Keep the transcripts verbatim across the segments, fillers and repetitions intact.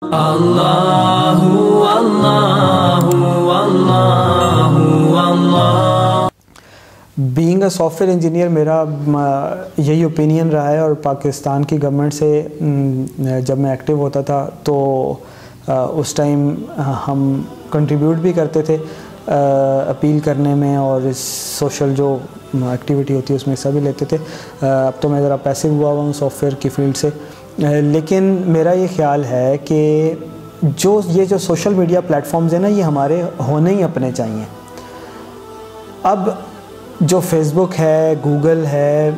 Allahu Allahu Allahu Allah. Being a software engineer میرا یہی opinion رہا ہے, اور پاکستان کی گورنمنٹ سے جب میں ایکٹیو ہوتا تھا تو اس ٹائم ہم کنٹریبیوٹ بھی کرتے تھے اپیل کرنے میں, اور اس سوشل جو ایکٹیویٹی ہوتی ہے اس میں حصہ بھی لیتے تھے. اب تو میں ذرا پیسو ہوا ہوا ہوں سافٹ ویئر کی فیلڈ سے, لیکن میرا یہ خیال ہے کہ جو یہ جو سوشل میڈیا پلیٹ فارمز ہیں نا, یہ ہمارے ہونے ہی اپنے چاہیے. اب جو فیس بک ہے, گوگل ہے,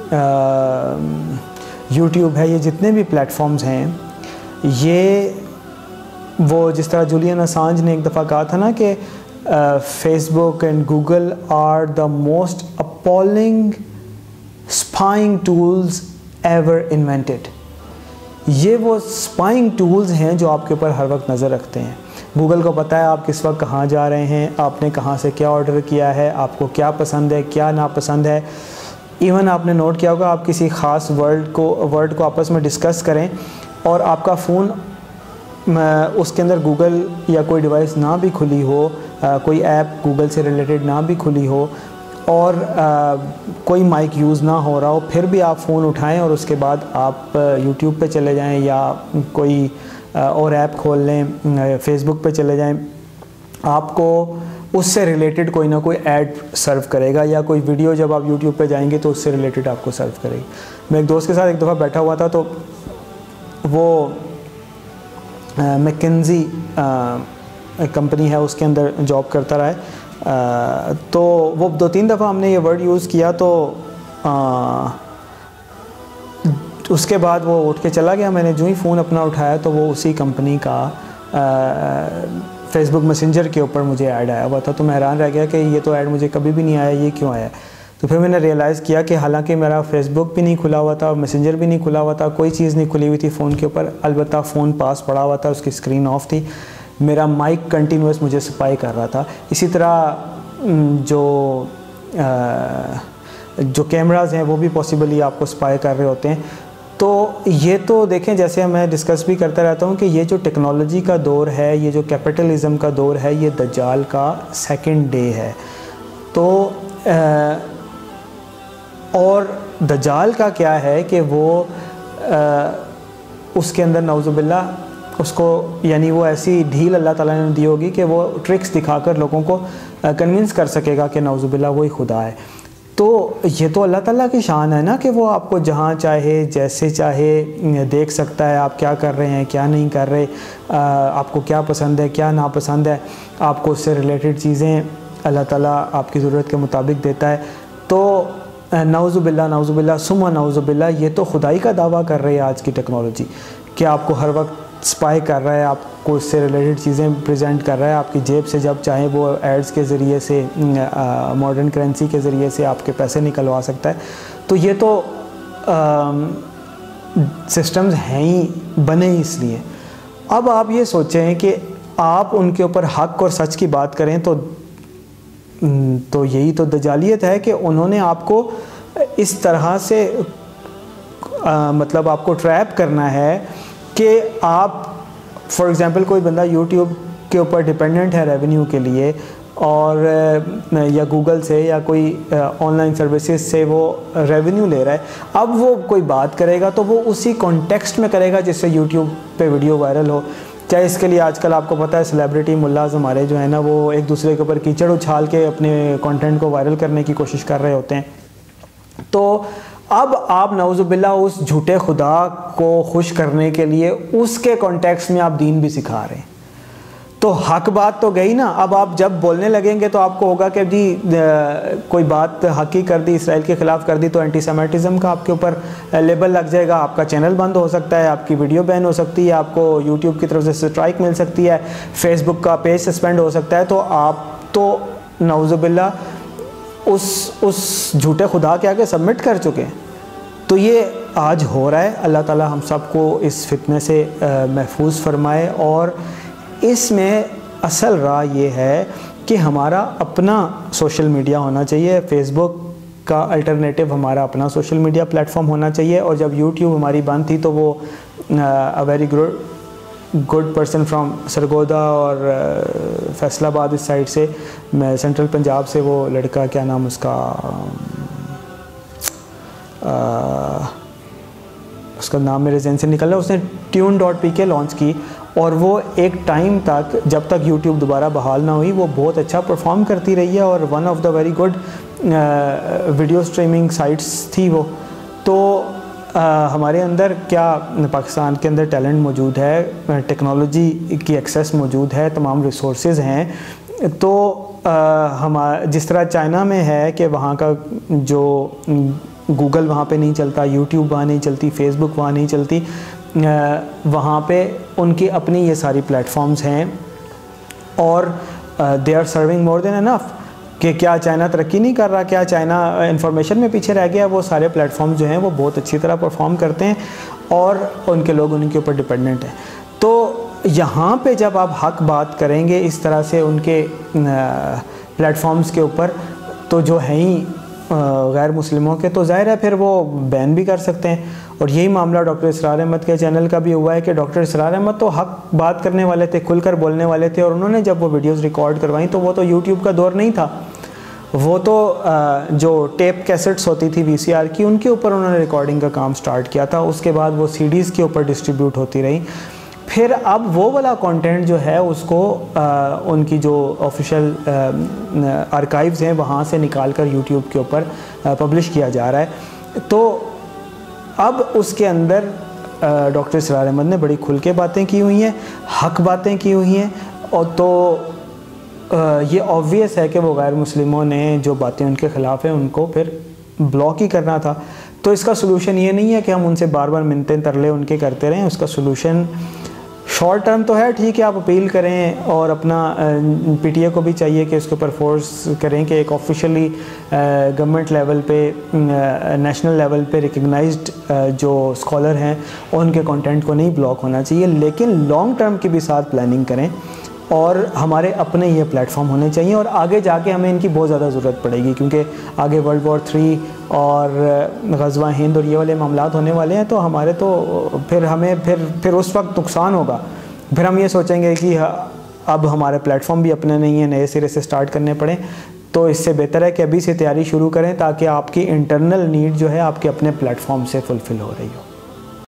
یوٹیوب ہے, یہ جتنے بھی پلیٹ فارمز ہیں, یہ وہ جس طرح جولین اسانج نے ایک دفعہ کہا تھا نا کہ Facebook and Google are the most appalling spying tools ever invented. یہ وہ اسپائنگ ٹولز ہیں جو آپ کے اوپر ہر وقت نظر رکھتے ہیں. گوگل کو پتہ ہے آپ کس وقت کہاں جا رہے ہیں, آپ نے کہاں سے کیا آرڈر کیا ہے, آپ کو کیا پسند ہے کیا ناپسند ہے. ایون آپ نے نوٹ کیا ہوگا, آپ کسی خاص ورڈ کو ورڈ کو آپس میں ڈسکس کریں اور آپ کا فون اس کے اندر گوگل یا کوئی ڈیوائس نہ بھی کھلی ہو, کوئی ایپ گوگل سے ریلیٹڈ نہ بھی کھلی ہو, اور کوئی مائک یوز نہ ہو رہا ہو, پھر بھی آپ فون اٹھائیں اور اس کے بعد آپ یوٹیوب پہ چلے جائیں یا کوئی اور ایپ کھول لیں, فیس بک پہ چلے جائیں, آپ کو اس سے ریلیٹڈ کوئی نہ کوئی ایڈ سرو کرے گا, یا کوئی ویڈیو جب آپ یوٹیوب پہ جائیں گے تو اس سے ریلیٹڈ آپ کو سرو کرے گی. میں ایک دوست کے ساتھ ایک دفعہ بیٹھا ہوا تھا, تو وہ میکنزی کمپنی ہے اس کے اندر جاب کرتا رہا ہے, تو وہ دو تین دفعہ ہم نے یہ ورڈ یوز کیا, تو اس کے بعد وہ اٹھ کے چلا گیا. میں نے جو ہی فون اپنا اٹھایا تو وہ اسی کمپنی کا فیس بک میسنجر کے اوپر مجھے ایڈ آیا ہوا تھا. تو میں حیران رہ گیا کہ یہ تو ایڈ مجھے کبھی بھی نہیں آیا, یہ کیوں آیا. تو پھر میں نے ریئلائز کیا کہ حالانکہ میرا فیس بک بھی نہیں کھلا ہوا تھا, میسنجر بھی نہیں کھلا ہوا تھا, کوئی چیز نہیں کھلی ہوئی تھی فون کے اوپر, البتہ فون پاس پڑا ہوا تھا, اس کی اسکرین آف تھی, میرا مائک کنٹینیوس مجھے سپائی کر رہا تھا. اسی طرح جو جو کیمراز ہیں وہ بھی پاسبلی آپ کو سپائی کر رہے ہوتے ہیں. تو یہ تو دیکھیں, جیسے میں ڈسکس بھی کرتا رہتا ہوں کہ یہ جو ٹیکنالوجی کا دور ہے, یہ جو کیپٹلزم کا دور ہے, یہ دجال کا سیکنڈ ڈے ہے. تو اور دجال کا کیا ہے کہ وہ اس کے اندر نعوذ باللہ اس کو, یعنی وہ ایسی ڈھیل اللہ تعالیٰ نے دی ہوگی کہ وہ ٹرکس دکھا کر لوگوں کو کنونس کر سکے گا کہ نعوذ باللہ وہی خدا ہے. تو یہ تو اللہ تعالیٰ کی شان ہے نا کہ وہ آپ کو جہاں چاہے جیسے چاہے دیکھ سکتا ہے, آپ کیا کر رہے ہیں کیا نہیں کر رہے, آپ کو کیا پسند ہے کیا ناپسند ہے, آپ کو اس سے ریلیٹڈ چیزیں اللہ تعالیٰ آپ کی ضرورت کے مطابق دیتا ہے. تو نعوذ باللہ نعوذ باللہ ثم نعوذ باللہ, یہ تو خدائی کا دعویٰ کر رہی ہے آج کی ٹیکنالوجی کہ آپ کو ہر وقت سپائی کر رہا ہے, آپ کو اس سے ریلیٹڈ چیزیں پریزنٹ کر رہا ہے, آپ کی جیب سے جب چاہیں وہ ایڈز کے ذریعے سے, ماڈرن کرنسی کے ذریعے سے آپ کے پیسے نکلوا سکتا ہے. تو یہ تو سسٹمز ہیں ہی, بنے ہی اس لیے. اب آپ یہ سوچیں کہ آپ ان کے اوپر حق اور سچ کی بات کریں تو تو یہی تو دجالیت ہے کہ انہوں نے آپ کو اس طرح سے مطلب آپ کو ٹریپ کرنا ہے کہ آپ فار ایگزامپل کوئی بندہ یوٹیوب کے اوپر ڈیپینڈنٹ ہے ریونیو کے لیے, اور یا گوگل سے یا کوئی آن لائن سروسز سے وہ ریونیو لے رہا ہے. اب وہ کوئی بات کرے گا تو وہ اسی کانٹیکسٹ میں کرے گا جس سے یوٹیوب پہ ویڈیو وائرل ہو. چاہے اس کے لیے آج کل آپ کو پتہ ہے سیلیبریٹی ملاز ہمارے جو ہیں نا, وہ ایک دوسرے کے اوپر کیچڑ اچھال کے اپنے کانٹینٹ کو وائرل کرنے کی کوشش کر رہے ہوتے ہیں. تو اب آپ نعوذ باللہ اس جھوٹے خدا کو خوش کرنے کے لیے اس کے کانٹیکسٹ میں آپ دین بھی سکھا رہے ہیں. تو حق بات تو گئی نا. اب آپ جب بولنے لگیں گے تو آپ کو ہوگا کہ جی کوئی بات حقی کر دی, اسرائیل کے خلاف کر دی, تو اینٹی سیمیٹزم کا آپ کے اوپر لیبل لگ جائے گا, آپ کا چینل بند ہو سکتا ہے, آپ کی ویڈیو بین ہو سکتی ہے, آپ کو یوٹیوب کی طرف سے اسٹرائک مل سکتی ہے, فیس بک کا پیج سسپینڈ ہو سکتا ہے. تو آپ تو نعوذ باللہ اس اس جھوٹے خدا کے آگے سبمٹ کر چکے ہیں. تو یہ آج ہو رہا ہے. اللہ تعالیٰ ہم سب کو اس فتنے سے محفوظ فرمائے. اور اس میں اصل راہ یہ ہے کہ ہمارا اپنا سوشل میڈیا ہونا چاہیے. فیس بک کا الٹرنیٹو ہمارا اپنا سوشل میڈیا پلیٹ فارم ہونا چاہیے. اور جب یوٹیوب ہماری بند تھی تو وہ very good good person from Sargodha اور فیصل آباد اس سائڈ سے, میں سینٹرل پنجاب سے, وہ لڑکا کیا نام اس کا, اس کا نام میرے ذہن سے نکل رہا ہے, اس نے ٹیون ڈاٹ پی کے لانچ کی, اور وہ ایک ٹائم تک جب تک یوٹیوب دوبارہ بحال نہ ہوئی وہ بہت اچھا پرفارم کرتی رہی ہے, اور one of the very good video streaming sites تھی وہ. تو ہمارے اندر کیا پاکستان کے اندر ٹیلنٹ موجود ہے, ٹیکنالوجی کی ایکسیس موجود ہے, تمام ریسورسز ہیں. تو ہم جس طرح چائنا میں ہے کہ وہاں کا جو گوگل وہاں پہ نہیں چلتا, یوٹیوب وہاں نہیں چلتی, فیس بک وہاں نہیں چلتی, وہاں پہ ان کی اپنی یہ ساری پلیٹ فارمز ہیں, اور دے آر سرونگ مور دین انف. کہ کیا چائنا ترقی نہیں کر رہا, کیا چائنا انفارمیشن میں پیچھے رہ گیا؟ وہ سارے پلیٹ فارمز جو ہیں وہ بہت اچھی طرح پرفارم کرتے ہیں, اور ان کے لوگ ان کے اوپر ڈپینڈنٹ ہیں. تو یہاں پہ جب آپ حق بات کریں گے اس طرح سے ان کے پلیٹ فارمز کے اوپر, تو جو ہیں ہی غیر مسلموں کے, تو ظاہر ہے پھر وہ بین بھی کر سکتے ہیں. اور یہی معاملہ ڈاکٹر اسرار احمد کے چینل کا بھی ہوا ہے کہ ڈاکٹر اسرار احمد تو حق بات کرنے والے تھے, کھل کر بولنے والے تھے, اور انہوں نے جب وہ ویڈیوز ریکارڈ کروائیں تو وہ تو یوٹیوب کا دور نہیں تھا, وہ تو جو ٹیپ کیسٹس ہوتی تھی وی سی آر کی, ان کے اوپر انہوں نے ریکارڈنگ کا کام سٹارٹ کیا تھا. اس کے بعد وہ سی ڈیز کے اوپر ڈسٹریبیوٹ ہوتی رہی. پھر اب وہ والا کانٹینٹ جو ہے اس کو ان کی جو آفیشیل آرکائیوز ہیں وہاں سے نکال کر یوٹیوب کے اوپر پبلش کیا جا رہا ہے. تو اب اس کے اندر ڈاکٹر اسرار احمد نے بڑی کھل کے باتیں کی ہوئی ہیں, حق باتیں کی ہوئی ہیں, اور تو یہ آبویس ہے کہ وہ غیر مسلموں نے جو باتیں ان کے خلاف ہیں ان کو پھر بلاک ہی کرنا تھا. تو اس کا سلوشن یہ نہیں ہے کہ ہم ان سے بار بار منتیں ترلے ان کے کرتے رہیں. اس کا سلوشن شارٹ ٹرم تو ہے, ٹھیک ہے آپ اپیل کریں, اور اپنا پی ٹی اے کو بھی چاہیے کہ اس کے اوپر فورس کریں کہ ایک آفیشلی گورنمنٹ لیول پہ, نیشنل لیول پہ ریکگنائزڈ جو اسکالر ہیں ان کے کانٹینٹ کو نہیں بلاک ہونا چاہیے, لیکن لانگ ٹرم کی بھی ساتھ پلاننگ کریں, اور ہمارے اپنے یہ پلیٹ فارم ہونے چاہیے. اور آگے جا کے ہمیں ان کی بہت زیادہ ضرورت پڑے گی, کیونکہ آگے ورلڈ وار تھری اور غزوہ ہند اور یہ والے معاملات ہونے والے ہیں. تو ہمارے تو پھر ہمیں پھر پھر اس وقت نقصان ہوگا. پھر ہم یہ سوچیں گے کہ اب ہمارے پلیٹ فارم بھی اپنے نہیں ہیں, نئے سرے سے سٹارٹ کرنے پڑیں. تو اس سے بہتر ہے کہ ابھی سے تیاری شروع کریں, تاکہ آپ کی انٹرنل نیڈ جو ہے آپ کے اپنے پلیٹ فارم سے فلفل ہو رہی ہو.